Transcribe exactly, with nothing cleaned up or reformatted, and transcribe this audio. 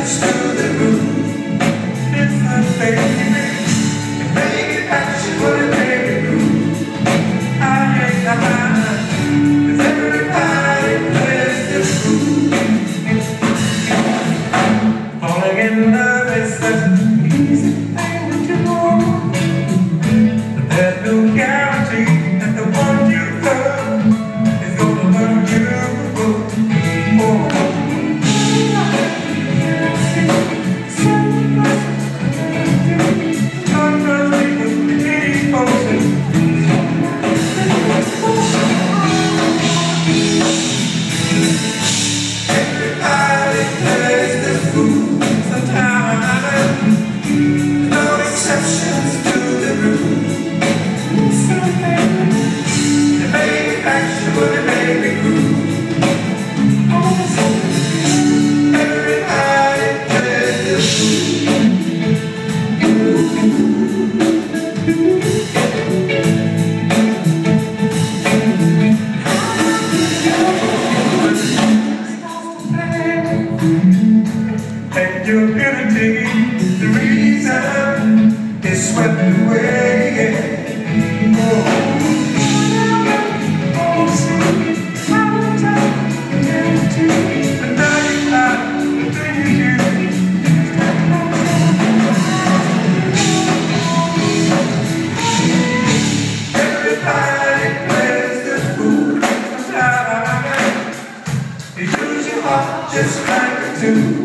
exceptions to the rule. It's a baby, and make it actually baby rule. I hate the mind, 'cause everybody plays this rule. Falling in love is such an easy thing to do, but there's no guarantee that the one you love is gonna love you. And your ability, the reason is swept away. Oh. And now you have the thing you do. Everybody plays the fool. Sometimes you use your heart just like a tool.